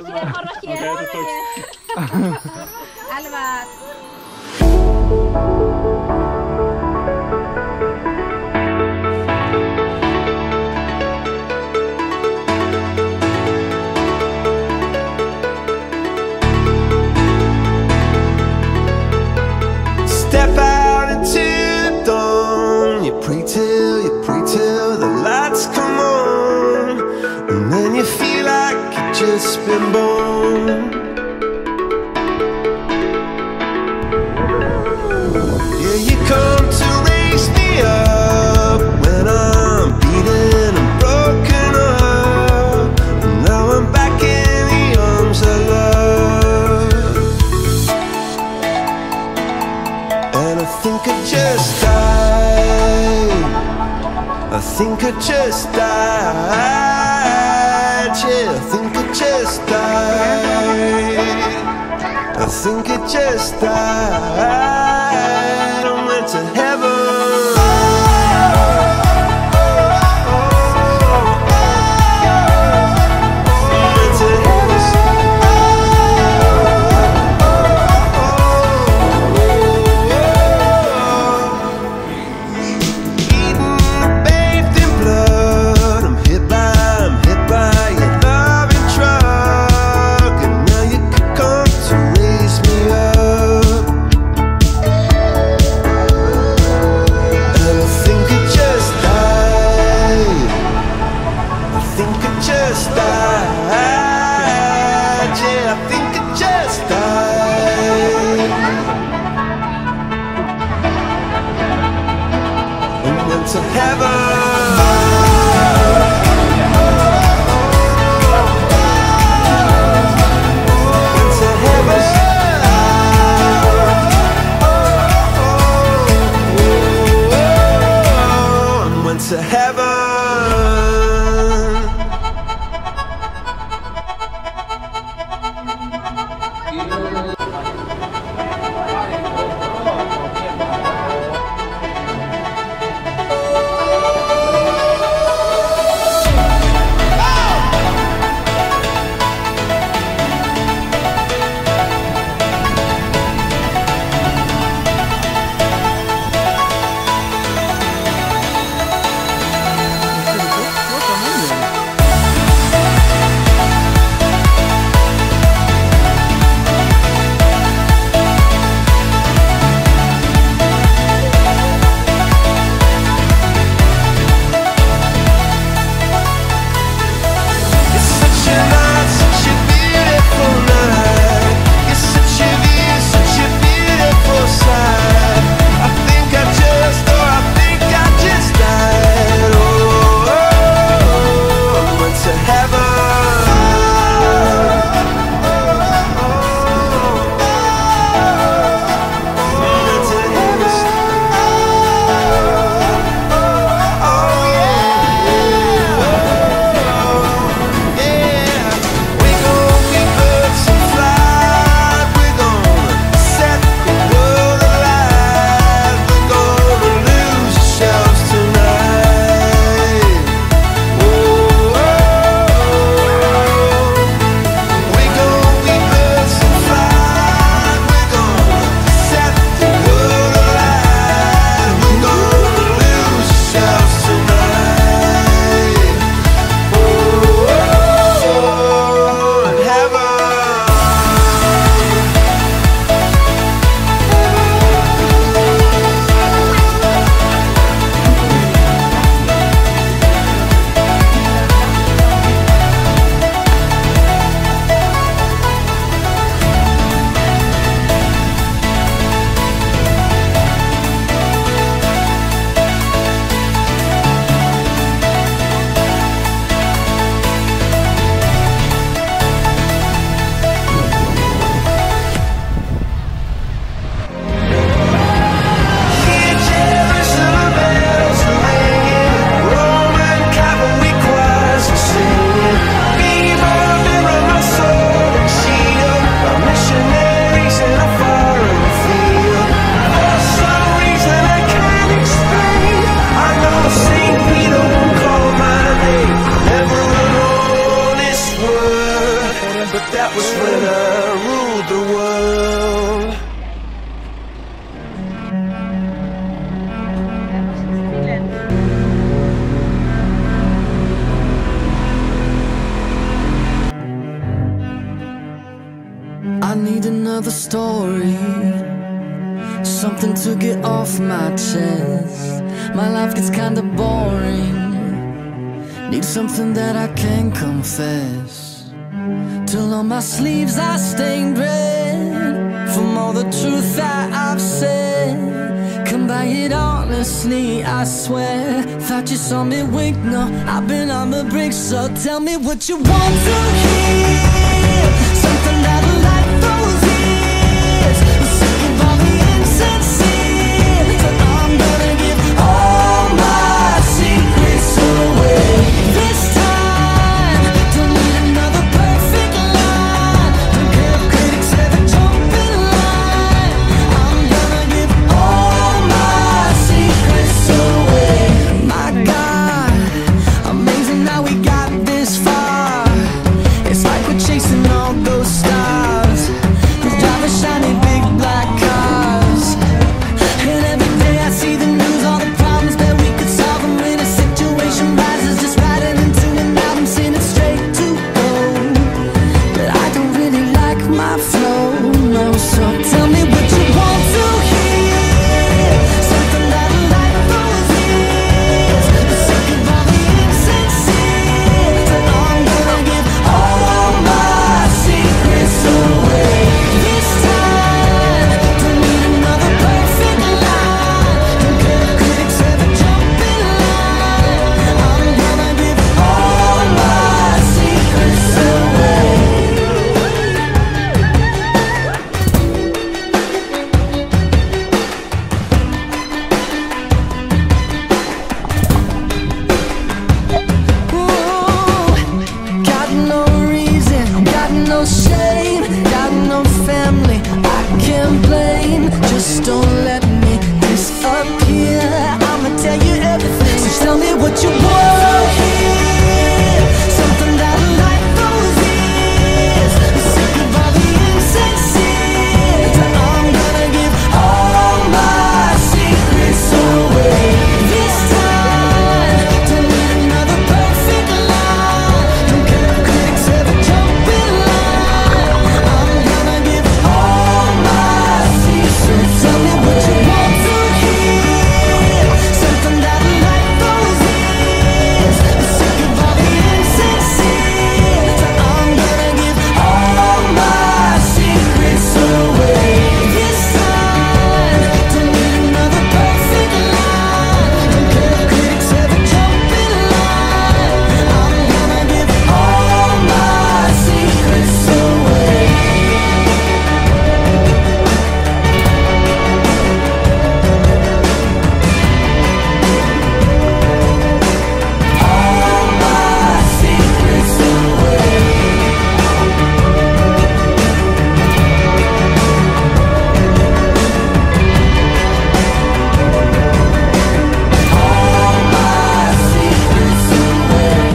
Horra hér, horra hér. Elvar. Step out into the dawn. You pray till the lights come on, and then you feel like you've just been born. Yeah, you come to raise me up when I'm beaten and broken up, and now I'm back in the arms of love. And I think I just died. I think I just died. Yeah, I think I just died. I think I just died. I went to heaven. To heaven. To heaven. that was when I ruled the world. I need another story, something to get off my chest. My life gets kinda boring, need something that I can confess. Till on my sleeves I stained red from all the truth that I've said. Come by it honestly, I swear. Thought you saw me wink, no, I've been on the brink. So tell me what you want to hear, something that'll light those years. I'm sick of all the insincere, so I'm gonna give all my secrets away. This time, don't need another perfect line. Don't care if critics ever jump in line. I'm gonna give all my secrets away. My God, amazing how we got this far. It's like we're chasing all those stars who drive a shiny big black cars. And every day I see the news, all the problems that we could solve. And when a situation rises, just writing into an album, sing it straight to gold. But I don't really like my flow, no. So tell me what you want to hear, something that'll light those years. I'm sick of all the insincere, so I'm gonna give all my secrets away. This time, don't need another perfect line. Don't care if critics ever jump in line. I'm gonna give all my secrets away. Ooh, got no reason, got no shame, got no family I can't blame. Just don't let me disappear. I'ma tell you everything, so tell me what you want to hear, something that'll light those years. I'm sick of all the insincere, so I'm gonna give all my secrets away. This time, don't need another perfect line. Don't care if critics ever jump in line. I'm gonna give all my secrets. So tell me what you want to hear, something that'll light those years. I'm sick of all the insincere, so I'm gonna give all my secrets away. This time, don't need another perfect line. Don't care if critics ever jump in line. I'm gonna give all my secrets away. All my secrets away. All my secrets away.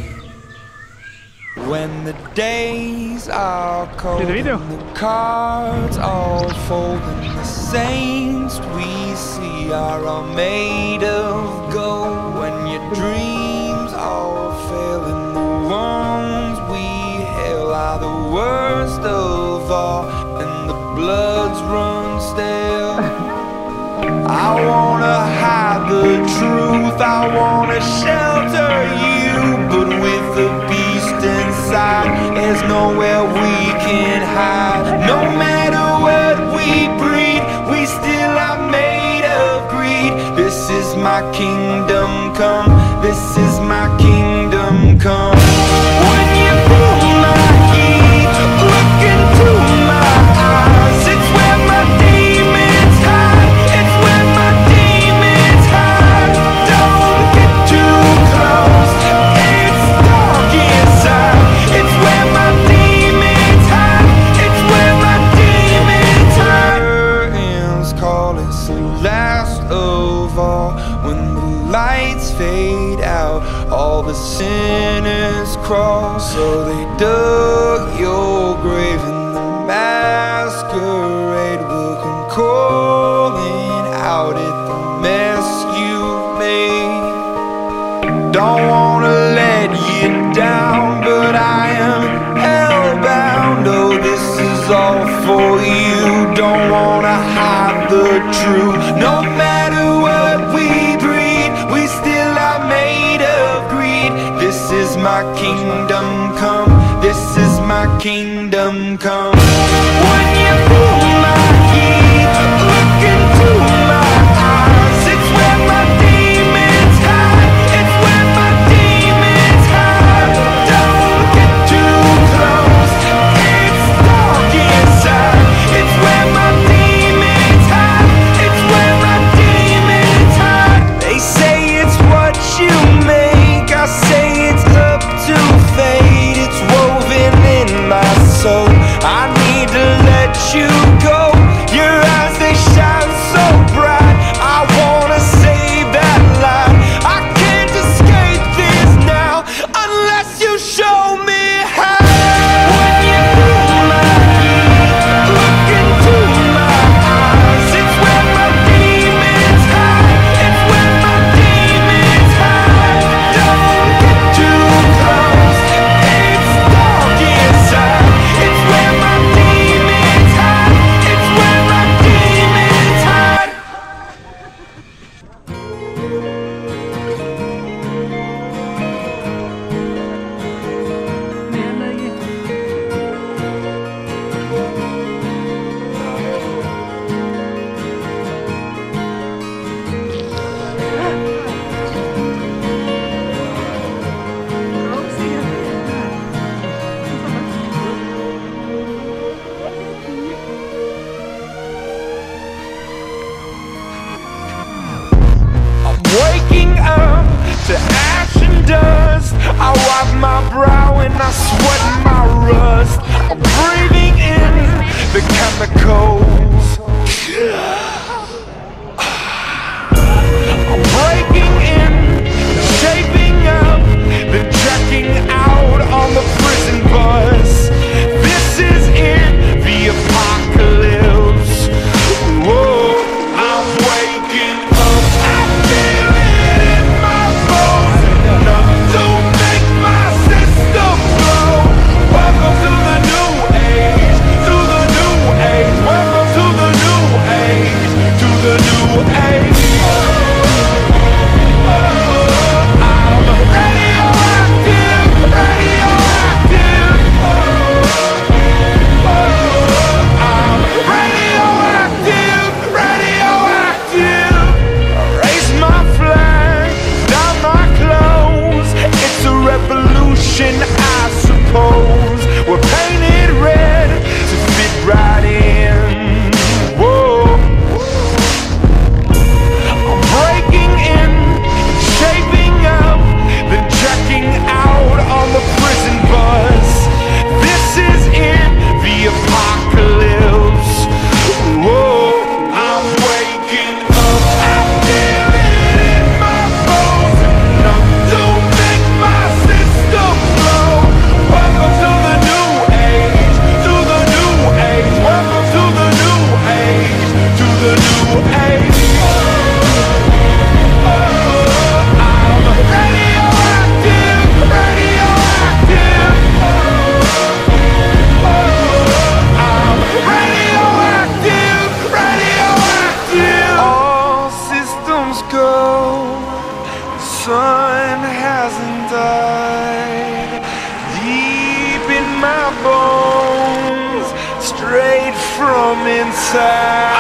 When the days are cold Is the video? and the cards all fold and the saints we see are all made of gold. When your dreams all fail and the wounds we hail are the worst of all and the bloods run stale. I wanna hide the truth, I wanna shelter you, but with the beast inside, there's nowhere we can hide. No matter what we breed, we still are made of greed. This is my kingdom come, this is my kingdom come. When you feel my heat, look into my eyes, it's where my demons hide, it's where my demons hide. Don't get too close, it's dark inside, it's where my demons hide, it's where my demons hide. Curtains call, it's the last of all. When the lights fade out, true. No matter what we breed, we still are made of greed. This is my kingdom come, this is my kingdom come. When you feel my heat, look into my eyes. It's where my demons hide, it's where my demons hide. Don't get too close, it's dark inside. It's where my demons hide, it's where my demons hide. They say it's what you make, I say it's up to fate. It's woven in my soul, I need to let you go. Your eyes, they shine so bright, I wanna save that light. I can't escape this now, unless you show me how. When you feel my heat, look into my eyes. It's where my demons hide, it's where my demons hide. Don't get too close, it's dark inside. It's where my demons hide, it's where my demons hide. Waking up to ash and dust, I wipe my brow and I sweat my rust. I'm breathing in the chemicals, I'm breaking in, shaping up, then checking out on the prison bus. This is it, the apocalypse. Whoa, I'm waking up, I feel it in my bones. Enough to make my system blow. Welcome to the new age, to the new age. Welcome to the new age, to the new age. I'm radioactive, radioactive. I'm radioactive, radioactive. Raise my flag, down my clothes. It's a revolution, I suppose. We're painted red to fit right in. Whoa. I'm breaking in, shaping up, then checking out on the prison bus. This is it, the apocalypse. Whoa, I'm waking up, I feel it in my bones. Enough to make my system blow. Welcome to the new age, to the new age. Welcome to the new age, to the new age. I'm radioactive, radioactive. I'm radioactive, radioactive. All systems go, the sun hasn't died. Deep in my bones, straight from inside.